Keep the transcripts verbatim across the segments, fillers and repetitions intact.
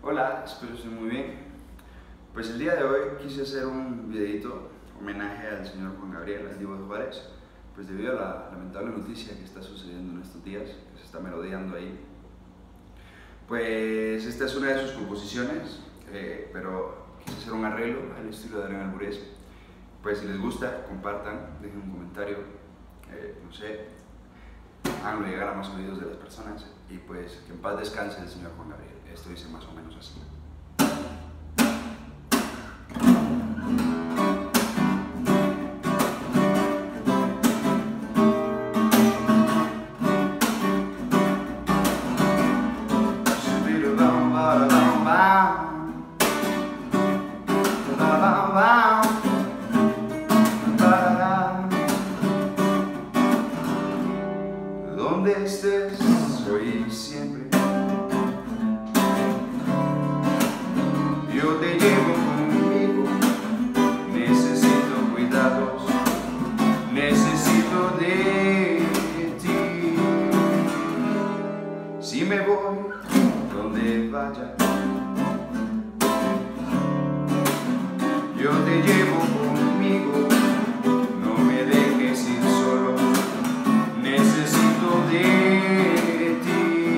Hola, espero que estén muy bien. Pues el día de hoy quise hacer un videito homenaje al señor Juan Gabriel, al Divo de Juárez, pues debido a la lamentable noticia que está sucediendo en estos días, que se está merodeando ahí. Pues esta es una de sus composiciones, eh, pero quise hacer un arreglo al estilo de Adrián Alburez. Pues si les gusta, compartan, dejen un comentario, eh, no sé, háganlo llegar a más oídos de las personas y pues que en paz descanse el señor Juan Gabriel. Esto dice más o menos así. Donde estés, hoy y siempre, yo te llevo conmigo. Necesito cuidados, necesito de ti. Si me voy, donde vaya, yo te llevo conmigo. No me dejes ir solo, necesito de ti.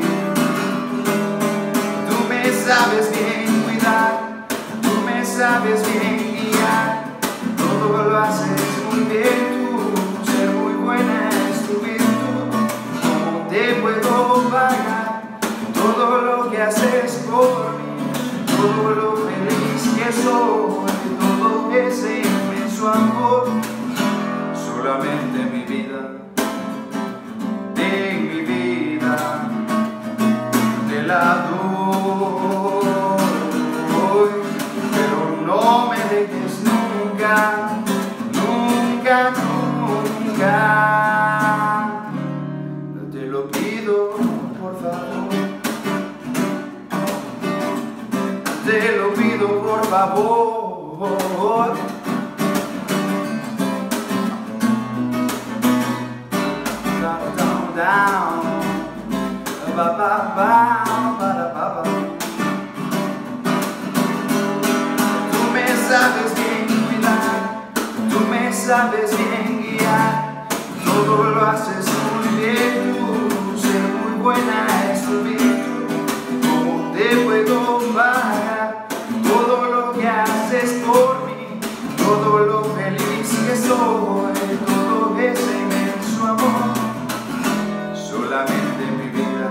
Tú me sabes bien cuidar, tú me sabes bien guiar, todo lo haces muy bien tú, ser muy buena es tu virtud. ¿Cómo te puedo pagar todo lo que haces por mí, todo lo feliz que soy, todo ese inmenso amor? Solamente mi vida, de mi vida, te la doy, pero no me dejes nunca, nunca, nunca. Te lo pido, por favor, te lo pido, por favor. Down, ba, ba, ba, ba, ba, ba. Tú me sabes bien cuidar, tú me sabes bien guiar, todo lo haces muy bien tú, ser muy buena es tu virtud. ¿Cómo te puedo pagar todo lo que haces por mí, todo lo feliz que soy, todo ese inmenso amor? Solamente mi vida,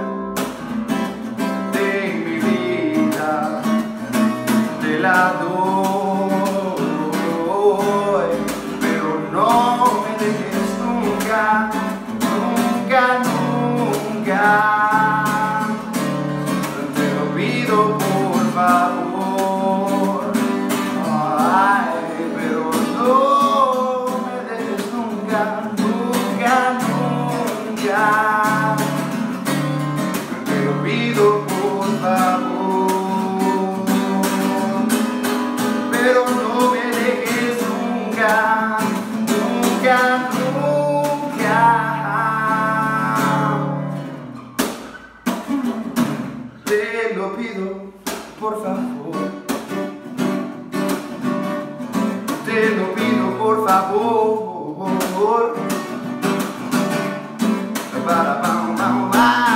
de mi vida, te la doy, pero no me dejes nunca, nunca, nunca. Te lo pido, por favor, ay, pero no me dejes nunca, nunca, nunca. Por favor, pero no me dejes nunca, nunca, nunca. Te lo pido, por favor, te lo pido, por favor. Para, para, para, para.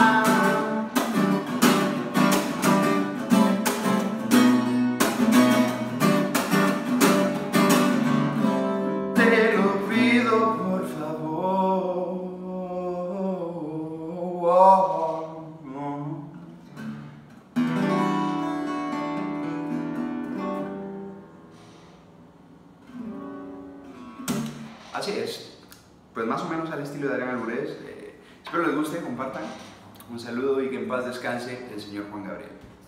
Te lo pido, por favor. Así es, pues más o menos al estilo de Adrián Alburez. Eh, espero les guste, compartan. Un saludo y que en paz descanse el señor Juan Gabriel.